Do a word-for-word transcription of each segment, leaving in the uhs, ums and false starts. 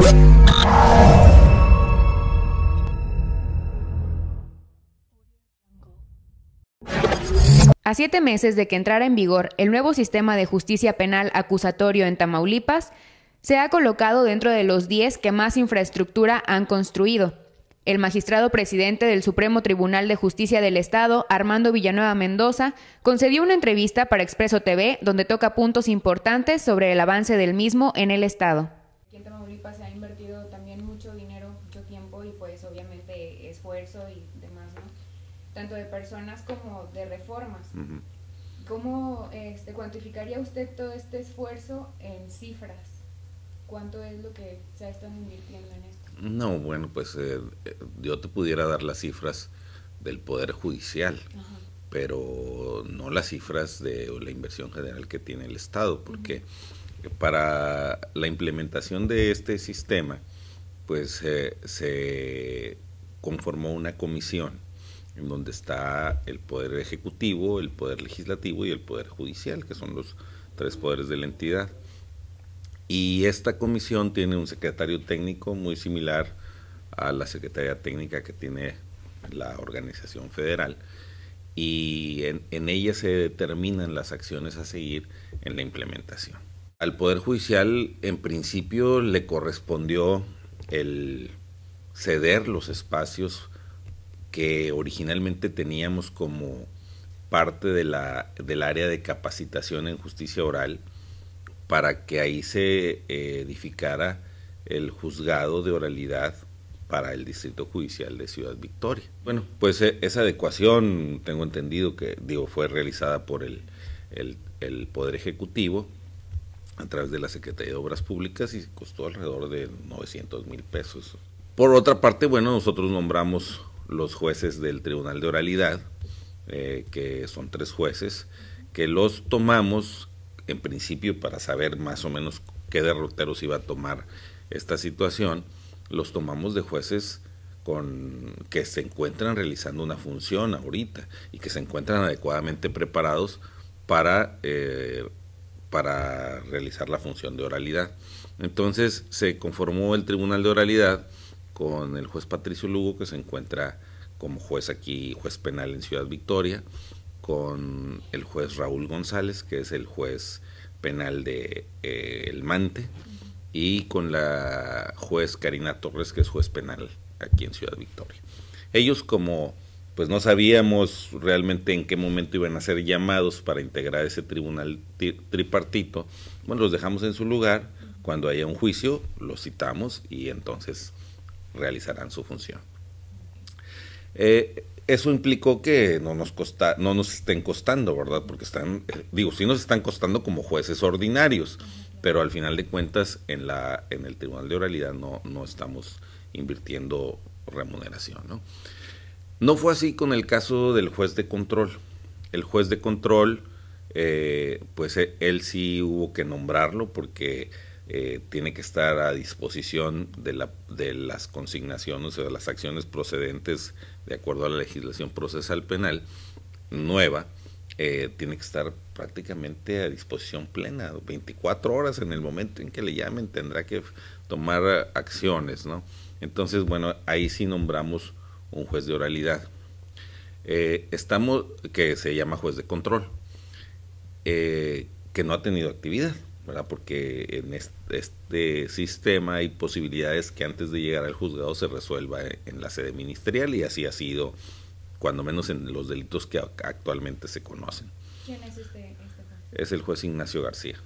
A siete meses de que entrara en vigor el nuevo sistema de justicia penal acusatorio en Tamaulipas, se ha colocado dentro de los diez que más infraestructura han construido. El magistrado presidente del Supremo Tribunal de Justicia del Estado, Armando Villanueva Mendoza, concedió una entrevista para Expreso T V donde toca puntos importantes sobre el avance del mismo en el Estado. Aquí en Tamaulipas se ha invertido también mucho dinero, mucho tiempo y pues obviamente esfuerzo y demás, ¿no? Tanto de personas como de reformas. Uh-huh. ¿Cómo este, cuantificaría usted todo este esfuerzo en cifras? ¿Cuánto es lo que se ha estado invirtiendo en esto? No, bueno, pues eh, yo te pudiera dar las cifras del Poder Judicial, uh-huh, pero no las cifras de la inversión general que tiene el Estado, porque uh-huh, para la implementación de este sistema, pues eh, se conformó una comisión en donde está el Poder Ejecutivo, el Poder Legislativo y el Poder Judicial, que son los tres poderes de la entidad. Y esta comisión tiene un secretario técnico muy similar a la secretaría técnica que tiene la organización federal, y en, en ella se determinan las acciones a seguir en la implementación. Al Poder Judicial, en principio, le correspondió el ceder los espacios que originalmente teníamos como parte de la, del área de capacitación en justicia oral, para que ahí se eh, edificara el juzgado de oralidad para el Distrito Judicial de Ciudad Victoria. Bueno, pues eh, esa adecuación, tengo entendido que digo fue realizada por el, el, el Poder Ejecutivo a través de la Secretaría de Obras Públicas y costó alrededor de novecientos mil pesos. Por otra parte, bueno, nosotros nombramos los jueces del Tribunal de Oralidad, eh, que son tres jueces, que los tomamos en principio para saber más o menos qué derroteros iba a tomar esta situación. Los tomamos de jueces con, que se encuentran realizando una función ahorita y que se encuentran adecuadamente preparados para, eh, para realizar la función de oralidad. Entonces se conformó el Tribunal de Oralidad con el juez Patricio Lugo, que se encuentra como juez aquí, juez penal en Ciudad Victoria, con el juez Raúl González, que es el juez penal de eh, El Mante, y con la juez Karina Torres, que es juez penal aquí en Ciudad Victoria. Ellos, como pues no sabíamos realmente en qué momento iban a ser llamados para integrar ese tribunal tripartito, bueno, los dejamos en su lugar. Cuando haya un juicio, los citamos y entonces realizarán su función. Eh, eso implicó que no nos costa, no nos estén costando, ¿verdad? Porque están, eh, digo, sí nos están costando como jueces ordinarios, pero al final de cuentas en la en el Tribunal de Oralidad no, no estamos invirtiendo remuneración, ¿no? No fue así con el caso del juez de control. El juez de control, eh, pues él sí hubo que nombrarlo porque Eh, tiene que estar a disposición de, la, de las consignaciones o de las acciones procedentes de acuerdo a la legislación procesal penal nueva. Eh, tiene que estar prácticamente a disposición plena, veinticuatro horas en el momento en que le llamen, tendrá que tomar acciones, ¿no? Entonces, bueno, ahí sí nombramos un juez de oralidad. Eh, estamos, que se llama juez de control, eh, que no ha tenido actividad, ¿verdad? Porque en este, este sistema hay posibilidades que antes de llegar al juzgado se resuelva en la sede ministerial, y así ha sido, cuando menos en los delitos que actualmente se conocen. ¿Quién es este, este juez? Es el juez Ignacio García.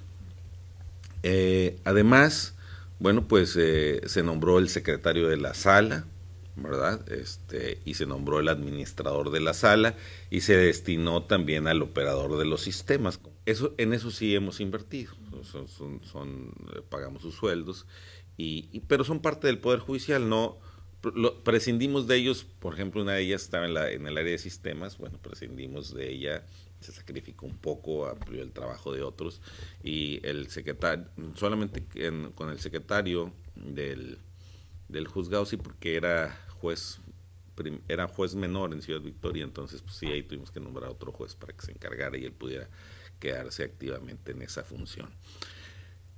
Eh, además, bueno, pues eh, se nombró el secretario de la sala, ¿verdad? Este, y se nombró el administrador de la sala y se destinó también al operador de los sistemas. Eso, en eso sí hemos invertido, son, son, son, pagamos sus sueldos, y, y, pero son parte del Poder Judicial, no lo, prescindimos de ellos. Por ejemplo, una de ellas estaba en, la, en el área de sistemas, bueno, prescindimos de ella, se sacrificó un poco, amplió el trabajo de otros, y el secretario, solamente en, con el secretario del, del juzgado, sí, porque era juez, prim, era juez menor en Ciudad Victoria, entonces pues sí, ahí tuvimos que nombrar a otro juez para que se encargara y él pudiera quedarse activamente en esa función.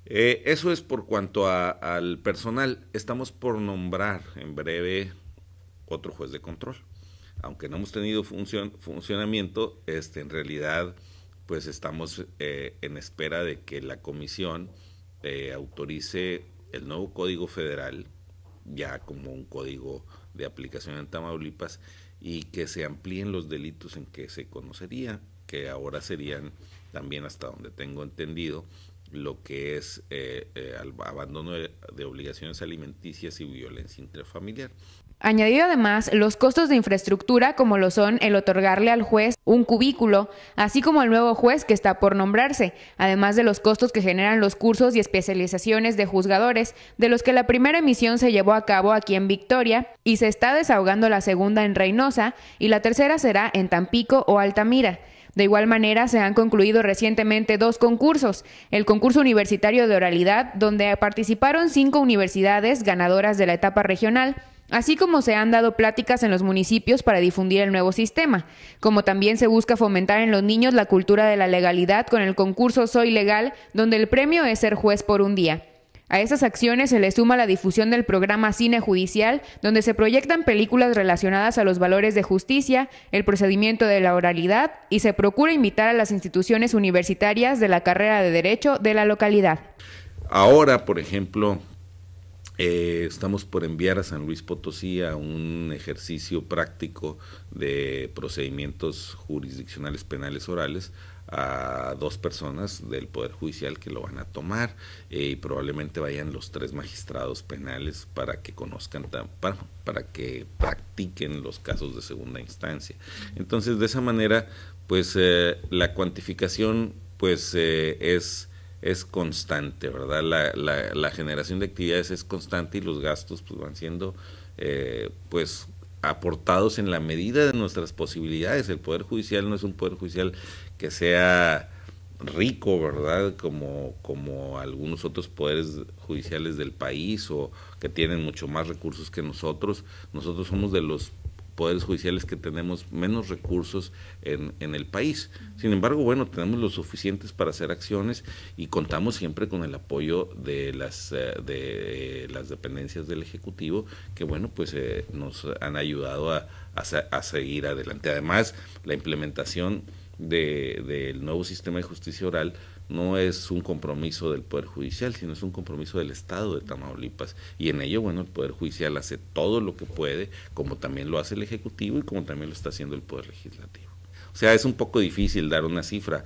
Eh, eso es por cuanto a, al personal. Estamos por nombrar en breve otro juez de control. Aunque no hemos tenido función, funcionamiento, este, en realidad pues estamos eh, en espera de que la comisión eh, autorice el nuevo Código Federal, ya como un código de aplicación en Tamaulipas, y que se amplíen los delitos en que se conocería, que ahora serían también, hasta donde tengo entendido, lo que es eh, eh, abandono de, de obligaciones alimenticias y violencia intrafamiliar. Añadió además los costos de infraestructura, como lo son el otorgarle al juez un cubículo, así como al nuevo juez que está por nombrarse, además de los costos que generan los cursos y especializaciones de juzgadores, de los que la primera emisión se llevó a cabo aquí en Victoria, y se está desahogando la segunda en Reynosa, y la tercera será en Tampico o Altamira. De igual manera, se han concluido recientemente dos concursos, el concurso universitario de oralidad, donde participaron cinco universidades ganadoras de la etapa regional, así como se han dado pláticas en los municipios para difundir el nuevo sistema, como también se busca fomentar en los niños la cultura de la legalidad con el concurso Soy Legal, donde el premio es ser juez por un día. A esas acciones se le suma la difusión del programa Cine Judicial, donde se proyectan películas relacionadas a los valores de justicia, el procedimiento de la oralidad, y se procura invitar a las instituciones universitarias de la carrera de Derecho de la localidad. Ahora, por ejemplo, Eh, estamos por enviar a San Luis Potosí a un ejercicio práctico de procedimientos jurisdiccionales penales orales a dos personas del Poder Judicial que lo van a tomar, eh, y probablemente vayan los tres magistrados penales para que conozcan, para, para que practiquen los casos de segunda instancia. Entonces, de esa manera, pues eh, la cuantificación pues eh, es... es constante, ¿verdad? La, la, la generación de actividades es constante y los gastos pues van siendo eh, pues aportados en la medida de nuestras posibilidades. El Poder Judicial no es un Poder Judicial que sea rico, ¿verdad? Como, como algunos otros poderes judiciales del país, o que tienen mucho más recursos que nosotros. Nosotros somos de los poderes judiciales que tenemos menos recursos en, en el país. Sin embargo, bueno, tenemos lo suficientes para hacer acciones y contamos siempre con el apoyo de las, de las dependencias del Ejecutivo, que bueno, pues eh, nos han ayudado a, a, a seguir adelante. Además, la implementación de, del nuevo sistema de justicia oral no es un compromiso del Poder Judicial, sino es un compromiso del Estado de Tamaulipas, y en ello, bueno, el Poder Judicial hace todo lo que puede, como también lo hace el Ejecutivo y como también lo está haciendo el Poder Legislativo. O sea, es un poco difícil dar una cifra.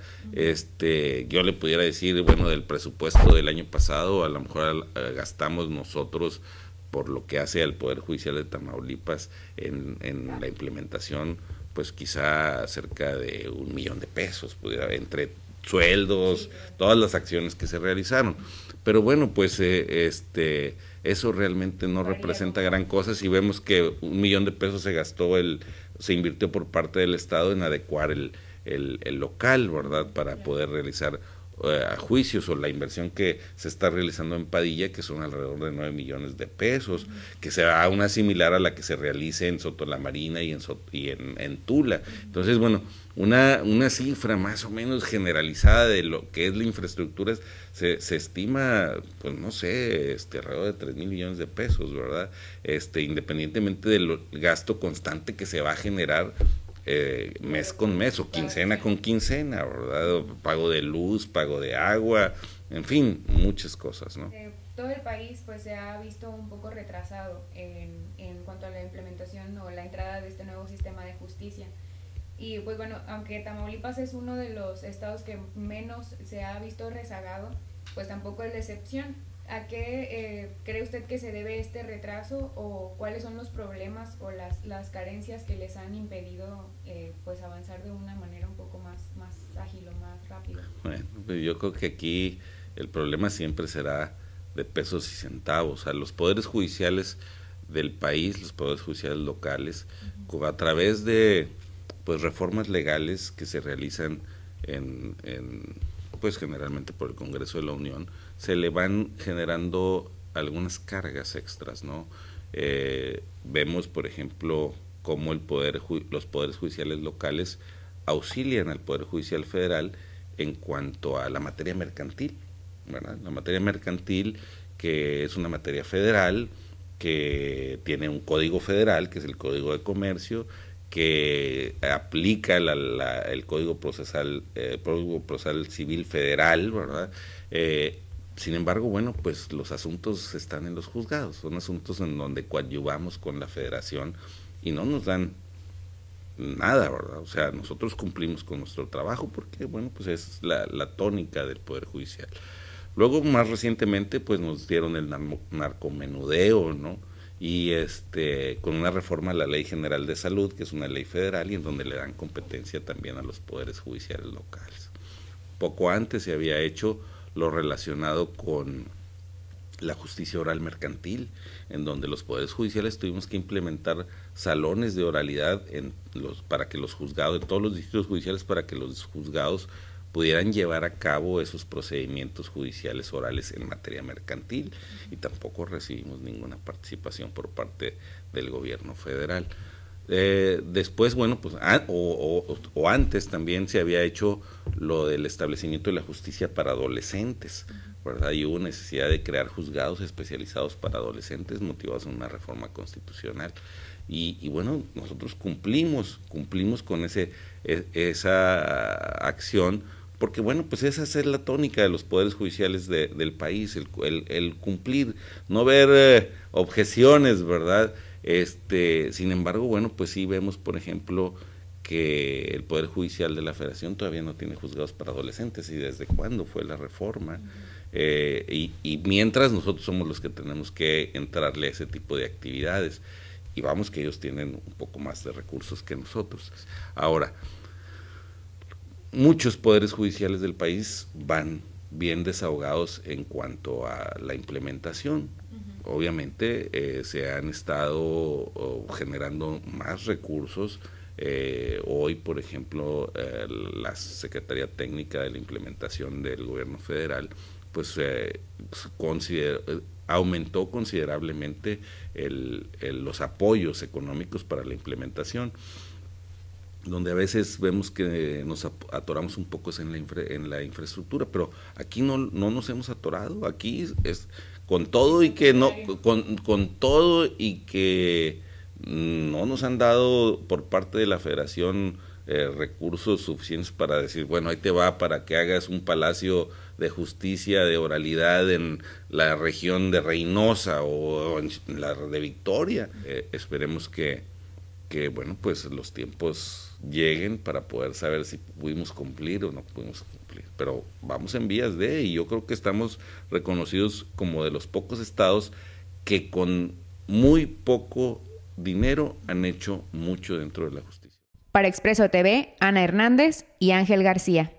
Este, yo le pudiera decir, bueno, del presupuesto del año pasado, a lo mejor gastamos nosotros, por lo que hace al Poder Judicial de Tamaulipas en, en la implementación, pues quizá cerca de un millón de pesos, pudiera, entre sueldos, todas las acciones que se realizaron. Pero bueno, pues eh, este eso realmente no representa gran cosa si vemos que un millón de pesos se gastó, el se invirtió por parte del Estado en adecuar el, el, el local, ¿verdad? Para poder realizar eh, juicios, o la inversión que se está realizando en Padilla, que son alrededor de nueve millones de pesos, uh-huh. que será una similar a la que se realice en Soto la Marina y en, Soto, y en, en Tula. Entonces, bueno, Una, una cifra más o menos generalizada de lo que es la infraestructura se, se estima, pues no sé, este, alrededor de tres mil millones de pesos, ¿verdad? Este, independientemente del gasto constante que se va a generar eh, mes con mes o quincena con quincena, ¿verdad? Pago de luz, pago de agua, en fin, muchas cosas, ¿no? Eh, todo el país pues se ha visto un poco retrasado en, en cuanto a la implementación o la entrada de este nuevo sistema de justicia. Y pues bueno, aunque Tamaulipas es uno de los estados que menos se ha visto rezagado, pues tampoco es la excepción. ¿A qué eh, cree usted que se debe este retraso, o cuáles son los problemas o las, las carencias que les han impedido eh, pues avanzar de una manera un poco más, más ágil o más rápida? Bueno, pues yo creo que aquí el problema siempre será de pesos y centavos. O sea, los poderes judiciales del país, los poderes judiciales locales, uh-huh. a través de pues reformas legales que se realizan en, en pues generalmente por el Congreso de la Unión, se le van generando algunas cargas extras, ¿no? Eh, vemos, por ejemplo, cómo el poder, los poderes judiciales locales auxilian al Poder Judicial Federal en cuanto a la materia mercantil, ¿verdad? La materia mercantil, que es una materia federal, que tiene un código federal, que es el Código de Comercio, que aplica la, la, el Código Procesal, eh, Código Procesal Civil Federal, ¿verdad? Eh, sin embargo, bueno, pues los asuntos están en los juzgados, son asuntos en donde coadyuvamos con la federación y no nos dan nada, ¿verdad? O sea, nosotros cumplimos con nuestro trabajo porque, bueno, pues es la, la tónica del Poder Judicial. Luego, más recientemente, pues nos dieron el narcomenudeo, ¿no? Y este, con una reforma a la Ley General de Salud, que es una ley federal, y en donde le dan competencia también a los poderes judiciales locales. Poco antes se había hecho lo relacionado con la justicia oral mercantil, en donde los poderes judiciales tuvimos que implementar salones de oralidad en los, para que los juzgados, en todos los distritos judiciales, para que los juzgados pudieran llevar a cabo esos procedimientos judiciales orales en materia mercantil, y tampoco recibimos ninguna participación por parte del gobierno federal. Eh, después, bueno, pues a, o, o, o antes también se había hecho lo del establecimiento de la justicia para adolescentes, ¿verdad? Y hubo necesidad de crear juzgados especializados para adolescentes motivados en una reforma constitucional. Y, y bueno, nosotros cumplimos, cumplimos con ese, esa acción, porque bueno, pues esa es la tónica de los poderes judiciales de, del país, el, el, el cumplir, no ver eh, objeciones, ¿verdad? Este, sin embargo, bueno, pues sí vemos, por ejemplo, que el Poder Judicial de la Federación todavía no tiene juzgados para adolescentes, y desde cuándo fue la reforma, eh, y, y mientras nosotros somos los que tenemos que entrarle a ese tipo de actividades, y vamos que ellos tienen un poco más de recursos que nosotros. Ahora, muchos poderes judiciales del país van bien desahogados en cuanto a la implementación. Uh-huh. Obviamente eh, se han estado oh, generando más recursos. Eh, hoy, por ejemplo, eh, la Secretaría Técnica de la Implementación del Gobierno Federal, pues eh, considera, aumentó considerablemente el, el, los apoyos económicos para la implementación, donde a veces vemos que nos atoramos un poco en la, infra, en la infraestructura, pero aquí no, no nos hemos atorado, aquí es con todo y que no, con, con todo y que no nos han dado por parte de la Federación eh, recursos suficientes para decir, bueno, ahí te va para que hagas un palacio de justicia, de oralidad en la región de Reynosa o en la de Victoria. Eh, esperemos que, que, bueno, pues los tiempos lleguen para poder saber si pudimos cumplir o no pudimos cumplir, pero vamos en vías de, y yo creo que estamos reconocidos como de los pocos estados que con muy poco dinero han hecho mucho dentro de la justicia. Para Expreso T V, Ana Hernández y Ángel García.